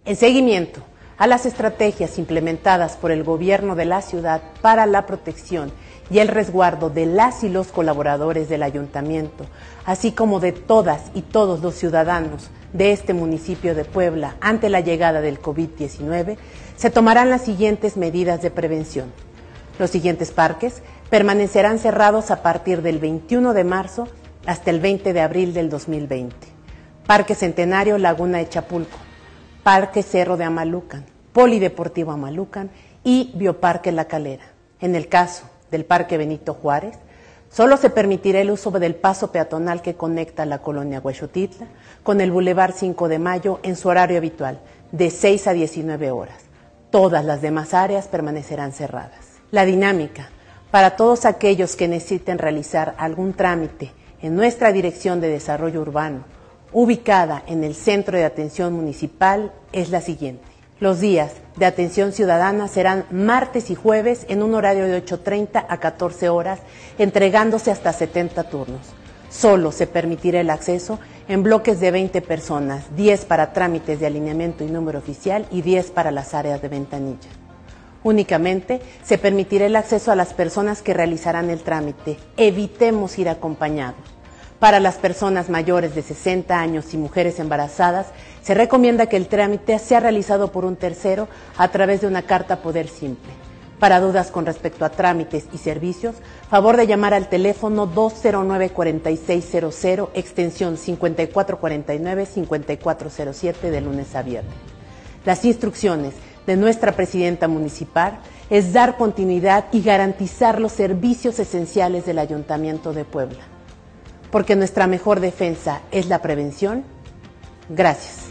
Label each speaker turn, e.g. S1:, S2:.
S1: En seguimiento a las estrategias implementadas por el gobierno de la ciudad para la protección y el resguardo de las y los colaboradores del ayuntamiento, así como de todas y todos los ciudadanos de este municipio de Puebla ante la llegada del COVID-19, se tomarán las siguientes medidas de prevención. Los siguientes parques permanecerán cerrados a partir del 21 de marzo hasta el 20 de abril del 2020. Parque Centenario Laguna de Chapulco, Parque Cerro de Amalucan, Polideportivo Amalucan y Bioparque La Calera. En el caso del Parque Benito Juárez, solo se permitirá el uso del paso peatonal que conecta la colonia Huexotitla con el Boulevard 5 de Mayo en su horario habitual, de 6 a 19 horas. Todas las demás áreas permanecerán cerradas. La dinámica para todos aquellos que necesiten realizar algún trámite en nuestra Dirección de Desarrollo Urbano, ubicada en el Centro de Atención Municipal, es la siguiente. Los días de atención ciudadana serán martes y jueves en un horario de 8:30 a 14 horas, entregándose hasta 70 turnos. Solo se permitirá el acceso en bloques de 20 personas, 10 para trámites de alineamiento y número oficial y 10 para las áreas de ventanilla. Únicamente se permitirá el acceso a las personas que realizarán el trámite. Evitemos ir acompañados. Para las personas mayores de 60 años y mujeres embarazadas, se recomienda que el trámite sea realizado por un tercero a través de una carta poder simple. Para dudas con respecto a trámites y servicios, favor de llamar al teléfono 209-4600, extensión 5449-5407 de lunes a viernes. Las instrucciones de nuestra presidenta municipal es dar continuidad y garantizar los servicios esenciales del Ayuntamiento de Puebla. Porque nuestra mejor defensa es la prevención. Gracias.